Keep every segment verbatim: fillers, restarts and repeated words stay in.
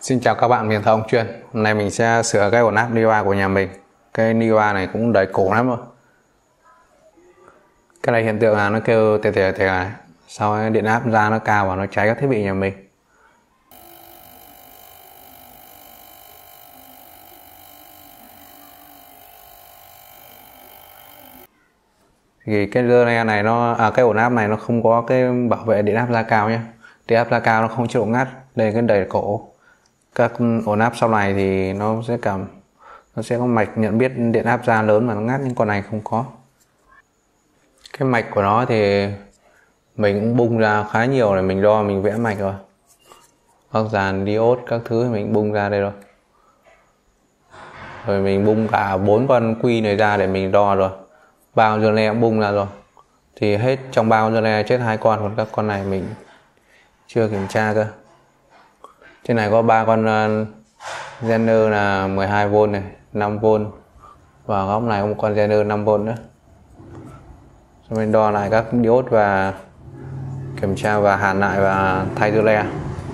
Xin chào các bạn, mình là ông Chuyên. Hôm nay mình sẽ sửa cái ổn áp Niva của nhà mình. Cái Niva này cũng đầy cổ lắm rồi. Cái này hiện tượng là nó kêu tè tè tè này. Sau đó điện áp ra nó cao và nó cháy các thiết bị nhà mình. Thì cái relay này nó à, cái ổn áp này nó không có cái bảo vệ điện áp ra cao nhé. Điện áp ra cao nó không chế độ ngắt. Đây là cái đầy cổ. Các ổn áp sau này thì nó sẽ cảm nó sẽ có mạch nhận biết điện áp ra lớn mà nó ngắt, nhưng con này không có. Cái mạch của nó thì mình cũng bung ra khá nhiều để mình đo, mình vẽ mạch rồi. Các dàn diode các thứ thì mình bung ra đây rồi. Rồi mình bung cả bốn con quy này ra để mình đo rồi. Ba con relay cũng bung ra rồi. Thì hết trong ba con relay chết hai con, còn các con này mình chưa kiểm tra cơ. Trên này có ba con uh, Zener là mười hai vôn này, năm vôn. Và góc này có một con Zener năm vôn nữa. Rồi mình đo lại các diode và kiểm tra và hàn lại và thay relay.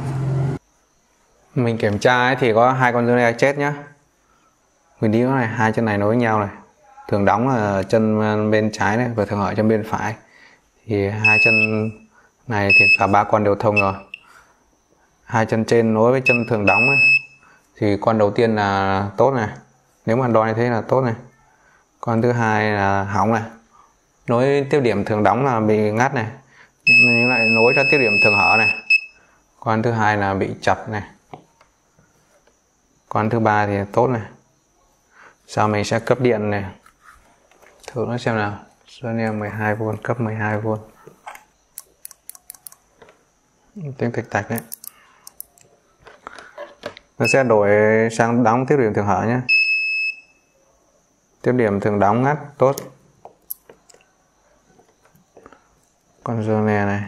Mình kiểm tra ấy thì có hai con relay chết nhá. Mình đi này, hai chân này nối với nhau này. Thường đóng ở chân bên trái này và thường ở chân bên phải. Thì hai chân này thì cả ba con đều thông rồi. Hai chân trên nối với chân thường đóng ấy. Thì con đầu tiên là tốt này. Nếu mà đo như thế là tốt này. Con thứ hai là hỏng này. Nối tiếp điểm thường đóng là bị ngắt này. Nhưng lại nối cho tiếp điểm thường hở này. Con thứ hai là bị chập này. Con thứ ba thì tốt này. Sau mình sẽ cấp điện này. Thử nó xem nào. Sony mười hai vôn, cấp mười hai vôn. Tiếng tạch tạch đấy. Nó sẽ đổi sang đóng tiếp điểm thường hở nhé. Tiếp điểm thường đóng ngắt, tốt. Con relay này.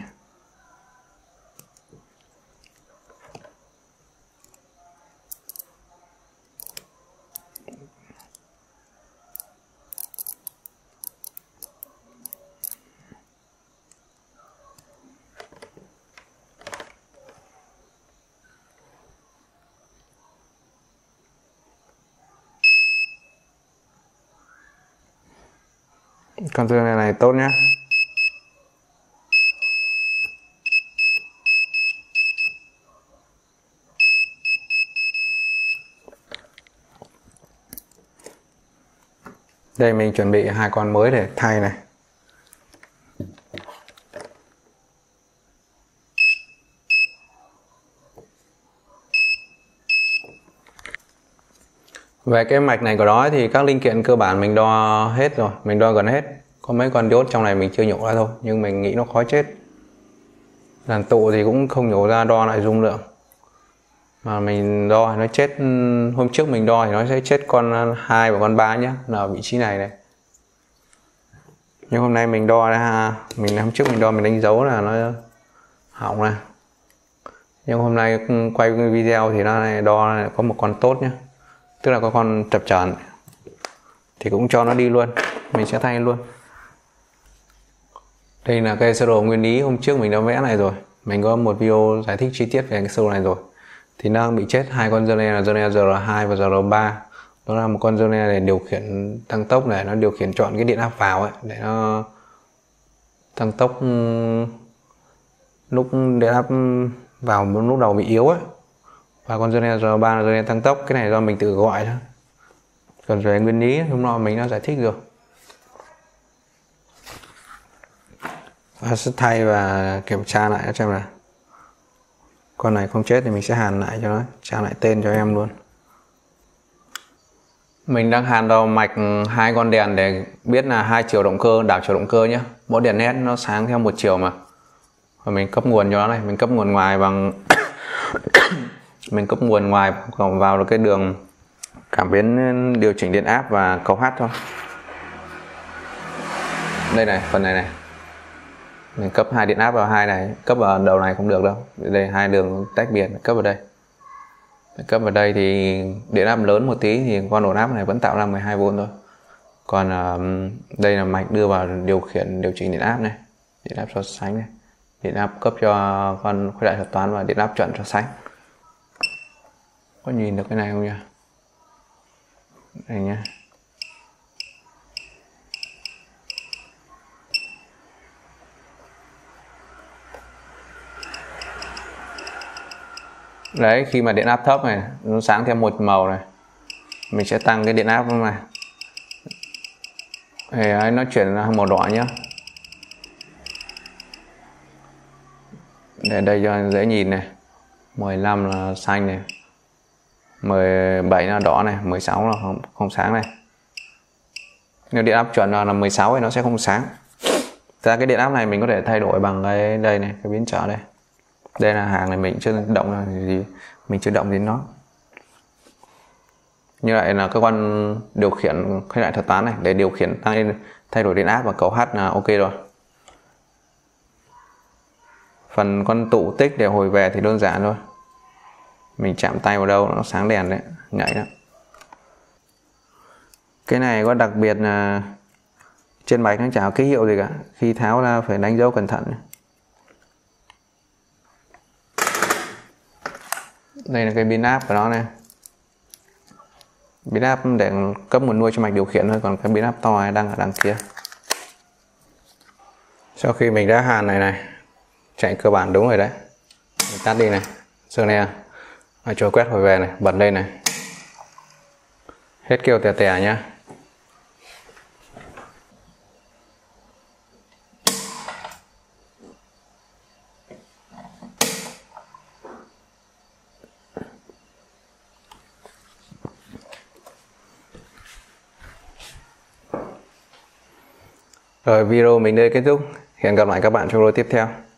Con relay này tốt nhé. Đây mình chuẩn bị hai con mới để thay này. Về cái mạch này của nó thì các linh kiện cơ bản mình đo hết rồi, mình đo gần hết. Có mấy con diode trong này mình chưa nhổ ra thôi, nhưng mình nghĩ nó khó chết. Dàn tụ thì cũng không nhổ ra, đo lại dung lượng. Mà mình đo thì nó chết, hôm trước mình đo thì nó sẽ chết con hai và con ba nhé, là ở vị trí này này. Nhưng hôm nay mình đo ra, mình hôm trước mình đo mình đánh dấu là nó hỏng này. Nhưng hôm nay quay video thì nó này đo này, có một con tốt nhé. Tức là có con chập chờn thì cũng cho nó đi luôn, mình sẽ thay luôn. Đây là cái sơ đồ nguyên lý hôm trước mình đã vẽ này rồi, mình có một video giải thích chi tiết về cái sơ đồ này rồi. Thì nó đang bị chết hai con relay là relay giê rờ hai và giê rờ ba. Đó là một con relay để điều khiển tăng tốc, để nó điều khiển chọn cái điện áp vào ấy, để nó tăng tốc lúc điện áp vào lúc đầu bị yếu ấy. Và con relay giê rờ ba là relay tăng tốc, cái này do mình tự gọi thôi. Còn về nguyên lý hôm nọ mình đã giải thích rồi. Và sẽ thay và kiểm tra lại xem là con này không chết thì mình sẽ hàn lại cho nó, tra lại tên cho em luôn. Mình đang hàn vào mạch hai con đèn để biết là hai chiều động cơ, đảo chiều động cơ nhé. Mỗi đèn led nó sáng theo một chiều mà. Và mình cấp nguồn cho nó này, mình cấp nguồn ngoài bằng mình cấp nguồn ngoài còn vào được cái đường cảm biến điều chỉnh điện áp và cầu H thôi. Đây này, phần này này. Mình cấp hai điện áp vào hai này, cấp vào đầu này không được đâu. Đây hai đường tách biệt, cấp vào đây. Cấp vào đây thì điện áp lớn một tí thì con ổn áp này vẫn tạo ra mười hai vôn thôi. Còn uh, đây là mạch đưa vào điều khiển điều chỉnh điện áp này, điện áp so sánh này, điện áp cấp cho con khuếch đại thuật toán và điện áp chuẩn so sánh. Có nhìn được cái này không nhỉ? Đây nhá. Đấy, khi mà điện áp thấp này nó sáng theo một màu này, mình sẽ tăng cái điện áp này thì nó chuyển ra màu đỏ nhá. Để đây cho dễ nhìn này, mười lăm là xanh này, mười bảy là đỏ này, mười sáu là không, không sáng này. Nếu điện áp chuẩn là mười sáu thì nó sẽ không sáng. Ra cái điện áp này mình có thể thay đổi bằng cái đây này, cái biến trở đây. Đây là hàng này mình chưa động là gì, mình chưa động đến nó. Như vậy là cái con điều khiển cái lại thuật toán này để điều khiển tăng lên thay đổi điện áp và cấu H là ok rồi. Phần con tụ tích để hồi về thì đơn giản thôi. Mình chạm tay vào đâu nó sáng đèn đấy, nhảy đó. Cái này có đặc biệt là trên máy nó chả có ký hiệu gì cả. Khi tháo ra phải đánh dấu cẩn thận. Đây là cái pin áp của nó này. Pin áp để cấp nguồn nuôi cho mạch điều khiển thôi, còn cái pin áp to này đang ở đằng kia. Sau khi mình đã hàn này này, chạy cơ bản đúng rồi đấy. Mình tắt đi này, sơn này à, trôi quét hồi về này, bật lên này. Hết kêu tè tè nhá. Rồi video mình đây kết thúc. Hẹn gặp lại các bạn trong video tiếp theo.